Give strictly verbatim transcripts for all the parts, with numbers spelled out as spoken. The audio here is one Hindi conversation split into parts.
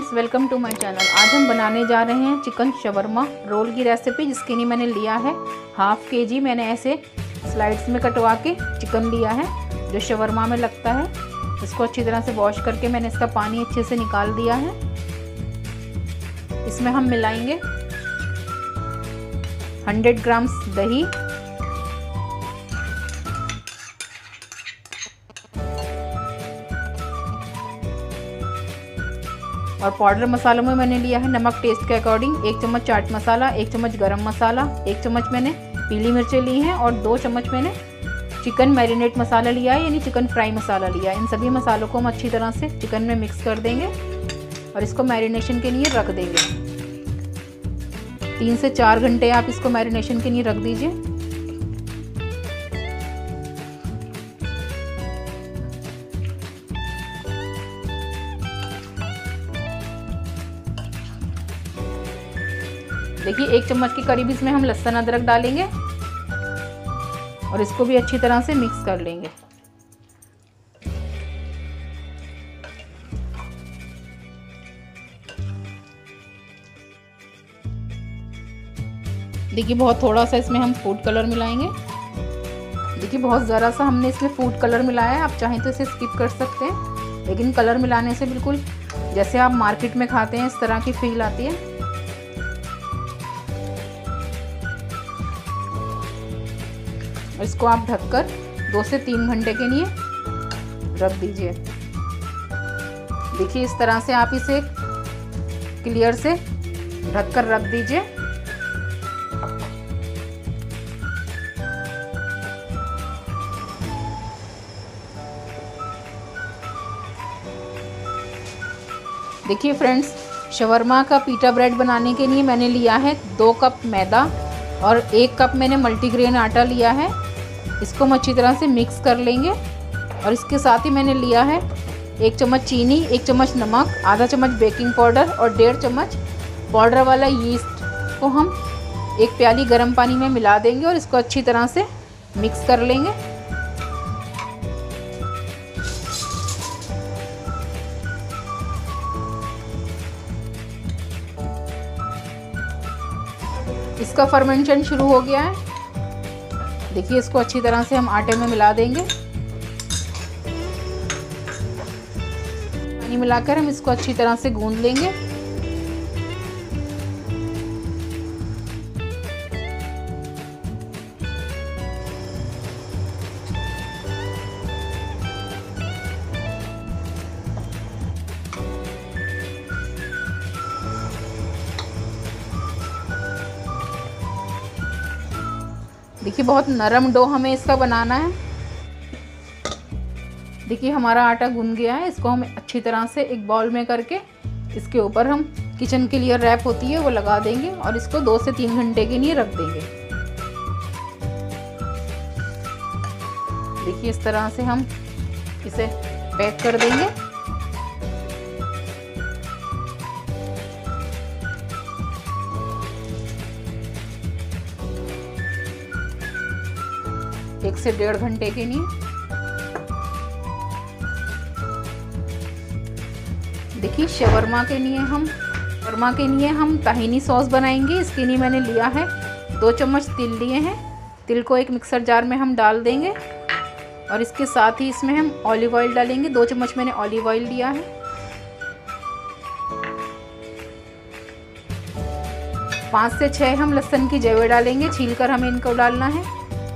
Friends, welcome to my channel. आज हम बनाने जा रहे हैं चिकन शवरमा रोल की रेसिपी, जिसके लिए मैंने लिया है हाफ के जी। मैंने ऐसे स्लाइड्स में कटवा के चिकन लिया है जो शवरमा में लगता है। इसको अच्छी तरह से वॉश करके मैंने इसका पानी अच्छे से निकाल दिया है। इसमें हम मिलाएंगे हंड्रेड ग्राम्स दही, और पाउडर मसालों में मैंने लिया है नमक टेस्ट के अकॉर्डिंग, एक चम्मच चाट मसाला, एक चम्मच गरम मसाला, एक चम्मच मैंने पीली मिर्चें ली हैं और दो चम्मच मैंने चिकन मैरिनेट मसाला लिया है, यानी चिकन फ्राई मसाला लिया है। इन सभी मसालों को हम अच्छी तरह से चिकन में मिक्स कर देंगे और इसको मैरिनेशन के लिए रख देंगे। तीन से चार घंटे आप इसको मैरिनेशन के लिए रख दीजिए। देखिए, एक चम्मच के करीब इसमें हम लहसुन अदरक डालेंगे और इसको भी अच्छी तरह से मिक्स कर लेंगे। देखिए, बहुत थोड़ा सा इसमें हम फूड कलर मिलाएंगे। देखिए, बहुत ज़रा सा हमने इसमें फूड कलर मिलाया है। आप चाहें तो इसे स्किप कर सकते हैं, लेकिन कलर मिलाने से बिल्कुल जैसे आप मार्केट में खाते हैं इस तरह की फील आती है। और इसको आप ढककर दो से तीन घंटे के लिए रख दीजिए। देखिए, इस तरह से आप इसे क्लियर से ढककर रख दीजिए। देखिए फ्रेंड्स, शवरमा का पीटा ब्रेड बनाने के लिए मैंने लिया है दो कप मैदा और एक कप मैंने मल्टीग्रेन आटा लिया है। इसको हम अच्छी तरह से मिक्स कर लेंगे और इसके साथ ही मैंने लिया है एक चम्मच चीनी, एक चम्मच नमक, आधा चम्मच बेकिंग पाउडर और डेढ़ चम्मच पाउडर वाला यीस्ट को हम एक प्याली गर्म पानी में मिला देंगे और इसको अच्छी तरह से मिक्स कर लेंगे। इसका फर्मेंटेशन शुरू हो गया है। देखिए, इसको अच्छी तरह से हम आटे में मिला देंगे। पानी मिलाकर हम इसको अच्छी तरह से गूंद लेंगे। देखिए, बहुत नरम डो हमें इसका बनाना है। देखिए, हमारा आटा गूंद गया है। इसको हम अच्छी तरह से एक बाउल में करके इसके ऊपर हम किचन के लिए रैप होती है वो लगा देंगे और इसको दो से तीन घंटे के लिए रख देंगे। देखिए, इस तरह से हम इसे पैक कर देंगे। एक से डेढ़ घंटे के लिए। देखिए, शवरमा के लिए हम शवरमा के लिए हम ताहिनी सॉस बनाएंगे। इसके लिए मैंने लिया है दो चम्मच तिल लिए हैं। तिल को एक मिक्सर जार में हम डाल देंगे और इसके साथ ही इसमें हम ऑलिव ऑयल डालेंगे। दो चम्मच मैंने ऑलिव ऑयल लिया है। पाँच से छः हम लहसुन की जवे डालेंगे, छीलकर हमें इनको डालना है।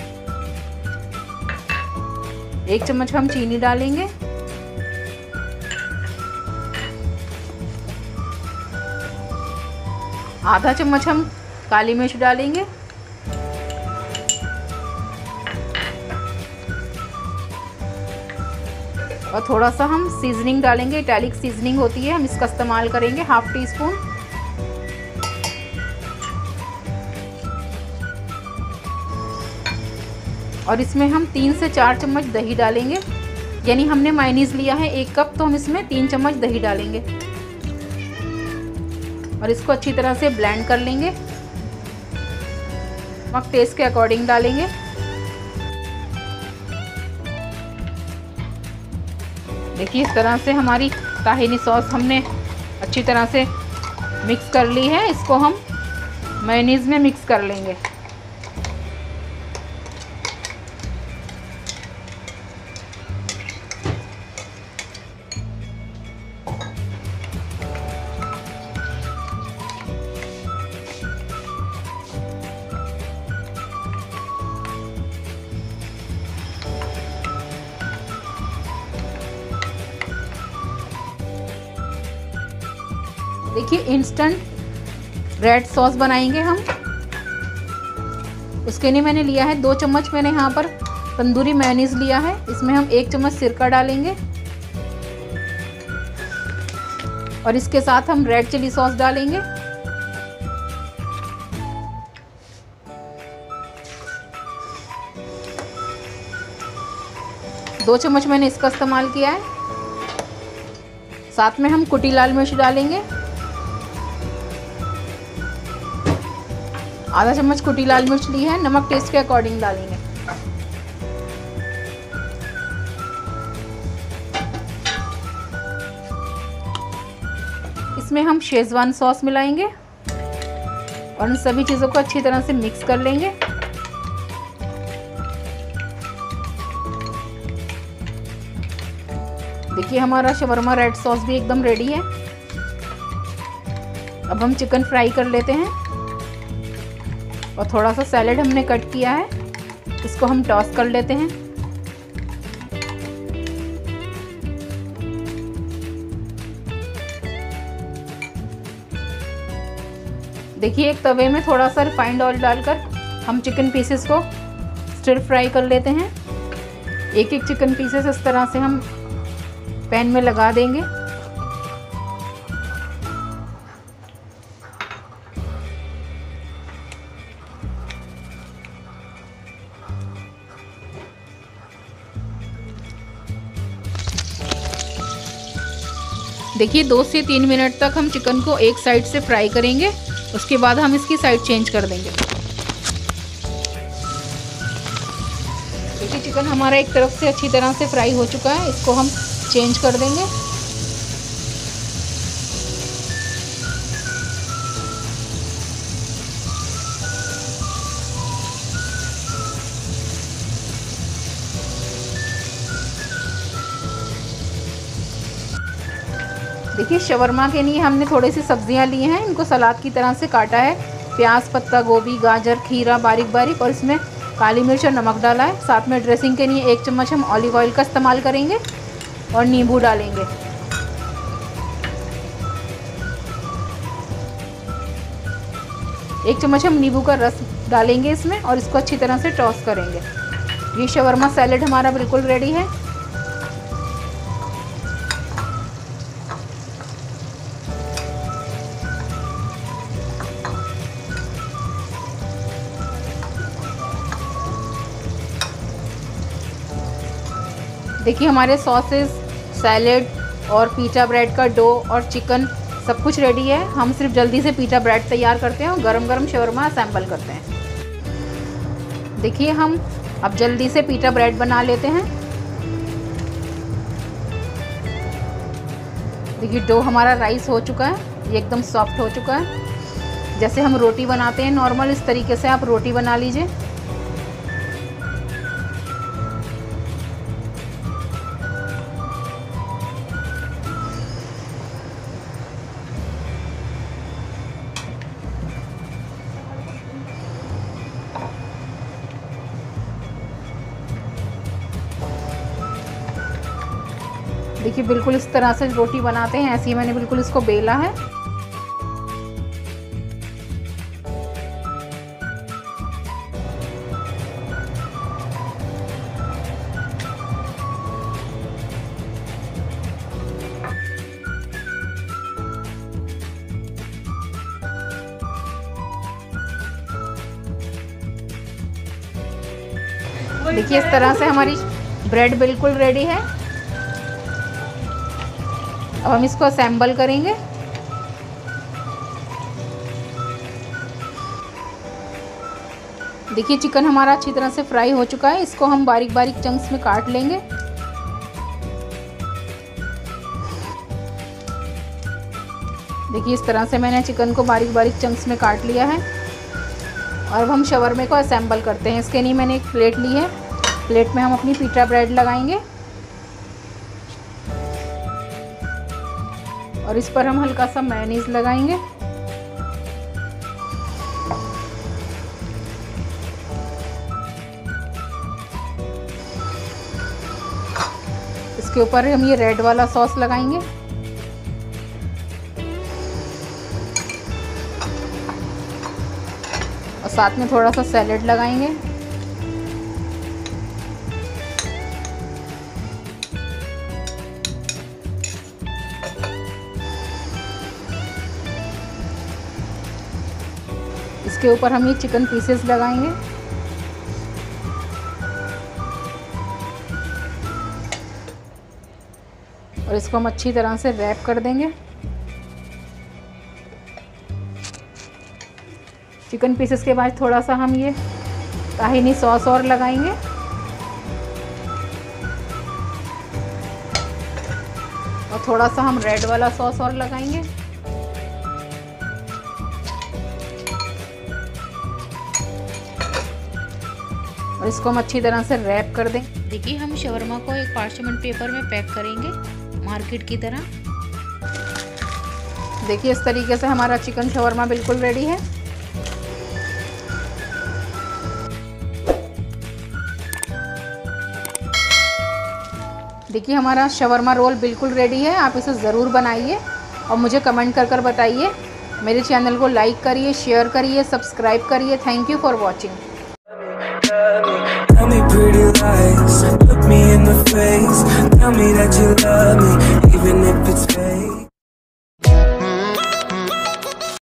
एक चम्मच हम चीनी डालेंगे। आधा चम्मच हम काली मिर्च डालेंगे। और थोड़ा सा हम सीजनिंग डालेंगे। इटैलिक सीजनिंग होती है, हम इसका इस्तेमाल करेंगे हाफ टी स्पून। और इसमें हम तीन से चार चम्मच दही डालेंगे, यानी हमने मायोनीज लिया है एक कप, तो हम इसमें तीन चम्मच दही डालेंगे और इसको अच्छी तरह से ब्लेंड कर लेंगे। नमक टेस्ट के अकॉर्डिंग डालेंगे। देखिए इस तरह से हमारी ताहिनी सॉस हमने अच्छी तरह से मिक्स कर ली है। इसको हम मेयोनीज में मिक्स कर लेंगे। देखिए इंस्टेंट रेड सॉस बनाएंगे हम। उसके लिए मैंने लिया है दो चम्मच, मैंने यहाँ पर तंदूरी मेयोनीज लिया है। इसमें हम एक चम्मच सिरका डालेंगे और इसके साथ हम रेड चिली सॉस डालेंगे। दो चम्मच मैंने इसका इस्तेमाल किया है। साथ में हम कुटी लाल मिर्च डालेंगे, आधा चम्मच कुटी लाल मिर्च ली है। नमक टेस्ट के अकॉर्डिंग डालेंगे। इसमें हम शेजवान सॉस मिलाएंगे और इन सभी चीज़ों को अच्छी तरह से मिक्स कर लेंगे। देखिए हमारा शवरमा रेड सॉस भी एकदम रेडी है। अब हम चिकन फ्राई कर लेते हैं और थोड़ा सा सैलेड हमने कट किया है, इसको हम टॉस कर लेते हैं। देखिए एक तवे में थोड़ा सा रिफाइंड ऑयल डालकर हम चिकन पीसेस को स्टिर फ्राई कर लेते हैं। एक एक चिकन पीसेस इस तरह से हम पैन में लगा देंगे। देखिए दो से तीन मिनट तक हम चिकन को एक साइड से फ्राई करेंगे, उसके बाद हम इसकी साइड चेंज कर देंगे। देखिए चिकन हमारा एक तरफ से अच्छी तरह से फ्राई हो चुका है, इसको हम चेंज कर देंगे। देखिए शवरमा के लिए हमने थोड़ी सी सब्जियां ली हैं, इनको सलाद की तरह से काटा है। प्याज, पत्ता गोभी, गाजर, खीरा बारीक बारीक, और इसमें काली मिर्च और नमक डाला है। साथ में ड्रेसिंग के लिए एक चम्मच हम ऑलिव ऑयल का इस्तेमाल करेंगे और नींबू डालेंगे। एक चम्मच हम नींबू का रस डालेंगे इसमें और इसको अच्छी तरह से टॉस करेंगे। ये शवरमा सैलेड हमारा बिल्कुल रेडी है। देखिए हमारे सॉसेस, सैलेड और पिज़्ज़ा ब्रेड का डो और चिकन सब कुछ रेडी है। हम सिर्फ जल्दी से पिज़्ज़ा ब्रेड तैयार करते हैं और गरम गरम शवरमा असेंबल करते हैं। देखिए हम अब जल्दी से पिज़्ज़ा ब्रेड बना लेते हैं। देखिए डो हमारा राइस हो चुका है, ये एकदम सॉफ्ट हो चुका है। जैसे हम रोटी बनाते हैं नॉर्मल, इस तरीके से आप रोटी बना लीजिए। देखिए बिल्कुल इस तरह से रोटी बनाते हैं, ऐसे ही मैंने बिल्कुल इसको बेला है। देखिए इस तरह से हमारी ब्रेड बिल्कुल रेडी है। अब हम इसको असेंबल करेंगे। देखिए चिकन हमारा अच्छी तरह से फ्राई हो चुका है, इसको हम बारीक बारीक चंक्स में काट लेंगे। देखिए इस तरह से मैंने चिकन को बारीक बारीक चंक्स में काट लिया है। और अब हम शवरमे को असेंबल करते हैं। इसके लिए मैंने एक प्लेट ली है। प्लेट में हम अपनी पीटा ब्रेड लगाएंगे और इस पर हम हल्का सा मेयोनीज लगाएंगे। इसके ऊपर हम ये रेड वाला सॉस लगाएंगे और साथ में थोड़ा सा सैलेड लगाएंगे। इसके ऊपर हम ये चिकन पीसेस लगाएंगे और इसको हम अच्छी तरह से रैप कर देंगे। चिकन पीसेस के बाद थोड़ा सा हम ये ताहिनी सॉस और लगाएंगे और थोड़ा सा हम रेड वाला सॉस और लगाएंगे। और इसको हम अच्छी तरह से रैप कर दें। देखिए हम शवरमा को एक पार्चमेंट पेपर में पैक करेंगे मार्केट की तरह। देखिए इस तरीके से हमारा चिकन शवरमा बिल्कुल रेडी है। देखिए हमारा शवरमा रोल बिल्कुल रेडी है। आप इसे ज़रूर बनाइए और मुझे कमेंट कर कर बताइए। मेरे चैनल को लाइक करिए, शेयर करिए, सब्सक्राइब करिए। Thank you for watching. Tell me pretty lies, look me in the face, tell me that you love me.